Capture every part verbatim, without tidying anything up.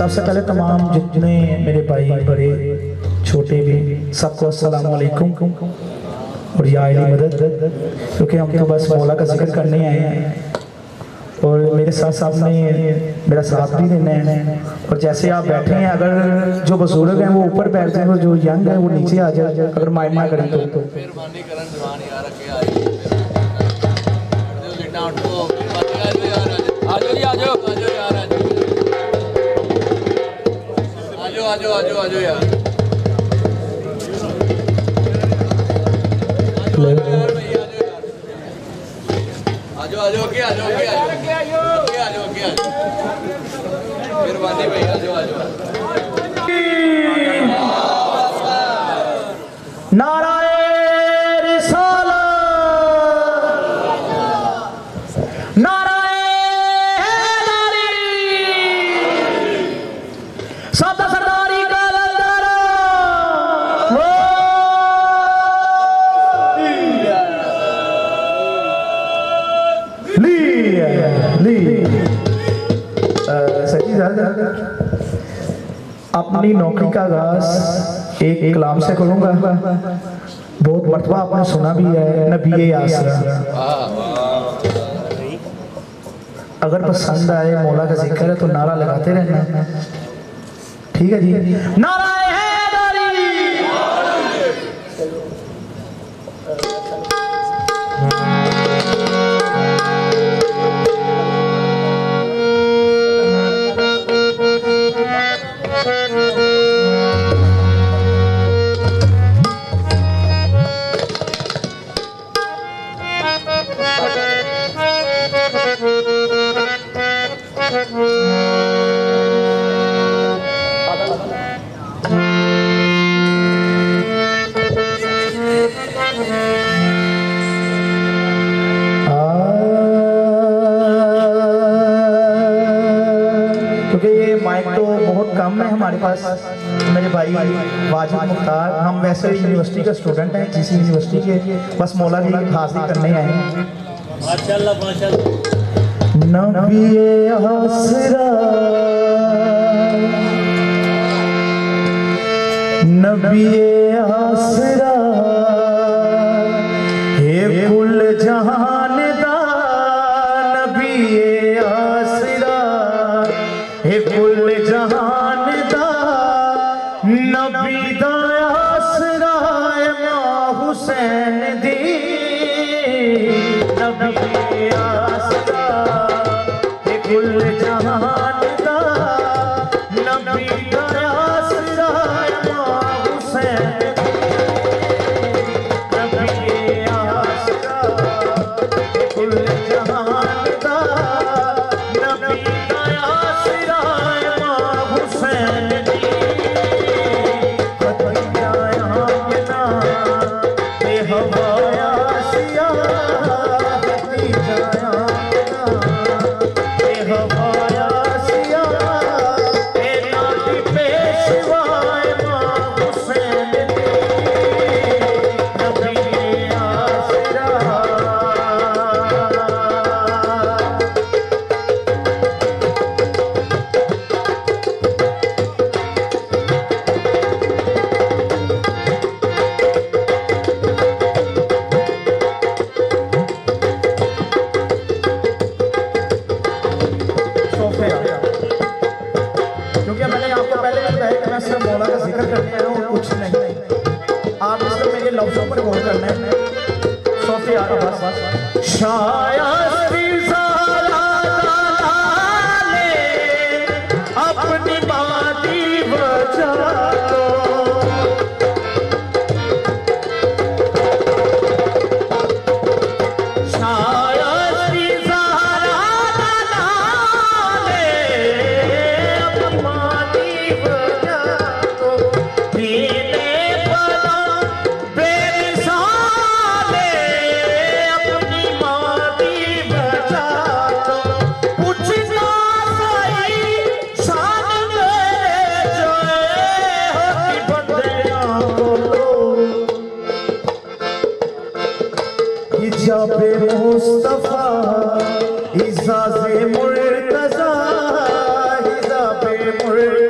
सबसे पहले तमाम जितने मेरे भाई बड़े छोटे भी सबको अस्सलाम वालेकुम और या अली मदद, क्योंकि हम तो बस मौला का जिक्र करने आए हैं और मेरे साथ साथ ने मेरा साथ भी देना है। और जैसे आप बैठे हैं, अगर जो बुजुर्ग हैं वो ऊपर बैठ जाए और जो यंग है वो नीचे आ जाए, अगर माइंड ना करें तो। आजो आजो आजो यार, आजो आजो के आजो के आजो के आजो के आजो के आजो मेहरबानी भाई, आजो आजो। नाराए रिसाला, नाराए हैदरी, सादा सरदारी का ललकारा, वो ली ली सच्ची अपनी नौकरी का आगाज एक कलाम से करूंगा। बहुत मर्तबा आपने सुना भी है, नबी आसरा। अगर पसंद आए मौला का जिक्र है तो नारा लगाते रहना, ठीक है जी। नारा क्योंकि ये माइक तो बहुत कम है हमारे पास। मेरे भाई वाजिद मुख्तार, हम वैसे यूनिवर्सिटी का स्टूडेंट हैं, जिस यूनिवर्सिटी के बस मौला की हाजिरी करने आए हैं। माशाल्लाह माशाल्लाह। नबी आसरा, नबी आसरा, हे कुल जहान दा नबी आसरा, हे कुल जहान दा नबी दा आसरा, मां हुसैन दी नबी आसरा, हे कुल जहान दा नबी दा आसरा, मां हुसैन नबी आसरा, हे कुल जहान दा नबी दा आसरा, मां हुसैन दी हथियाया बिना ते हवाया सिया, हथियाया बिना ते हवाया सिया, ते नाती पेशवाए मां हुसैन दी नबी आसरा। क्योंकि मैंने आपको पहले बताया कि मैं सिर्फ मौला का जिक्र करने आया हूँ और कुछ नहीं। आप सिर्फ मेरे लफ्जों पर गौर करना है। सोफिया बस शायद अपनी बाती बचा लो, हिजाबे मुस्तफा इजाज़े मुर्तज़ा, हिजाबे मुर्तज़ा।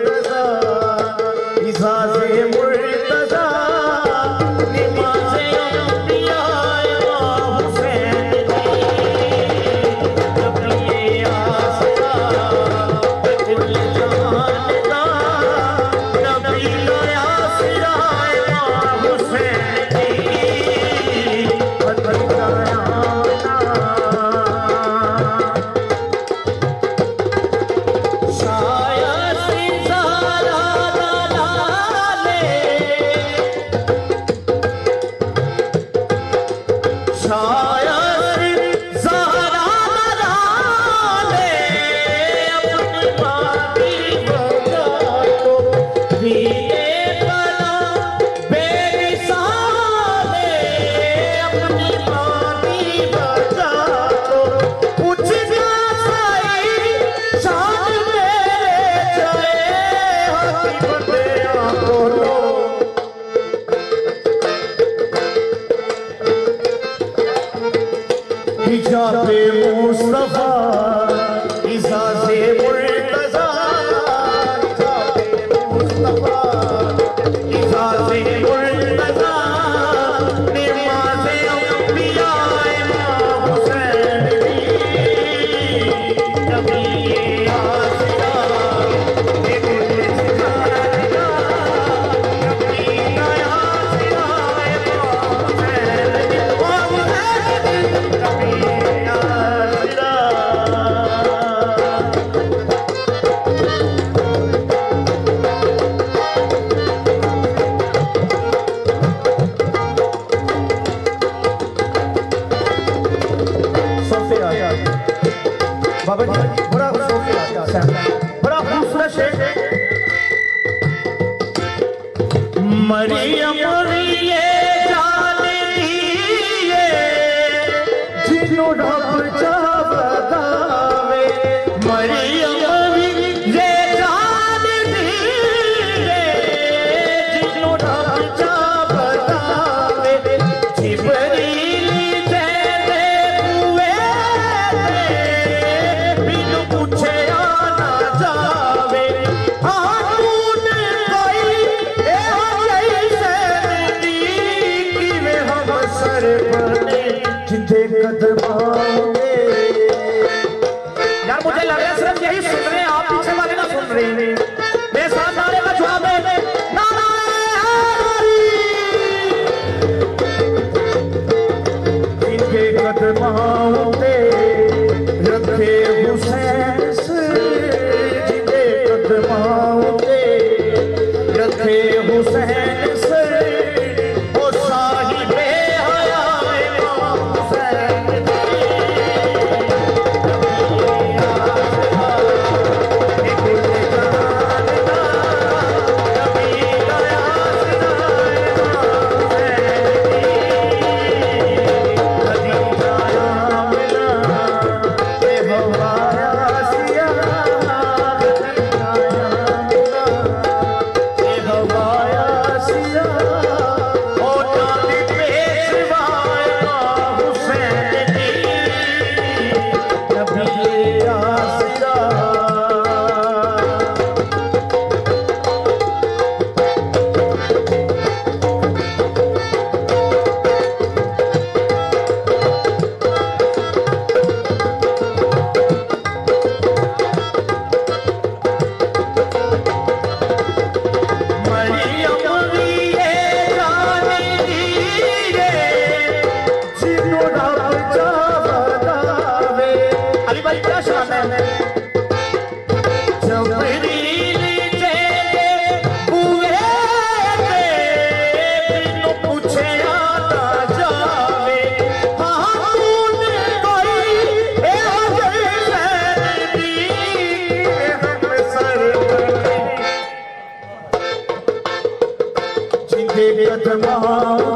बाबा जी बड़ा बड़ा खूबसूरत शेर मरियम ये जान दिए जिन्हों रब चावदावे मरियम ये जान दिए जिन्हों रब चावदावे जिब्रील जैसे हुए बिनु पूछे आना जावे आतून कोई जिंदे कदमाओगे यार मुझे लग रहा है सिर्फ यही सुन रहे हैं आप पीछे वाले ना सुन रहे हैं मेरे साथ नारे का जवाब है जिनके कदमाओगे रखे हुसैन से जिनके कदमाओगे रखे हुसैन से कदमा